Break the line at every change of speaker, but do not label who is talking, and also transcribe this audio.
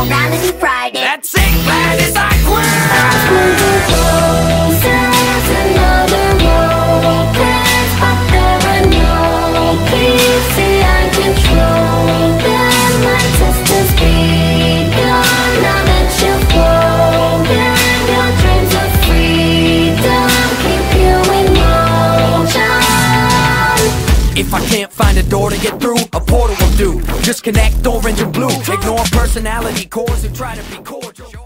Morality Friday.
That's it, Gladys, I quit.
Another road, there's up there and no. Please see I control them. My sister's begun. Now that you're broken, your dreams of freedom keep you in motion.
If I can't find a door to get through, a portal will do. Just connect orange and blue. Ignore personality cores who try to be cordial.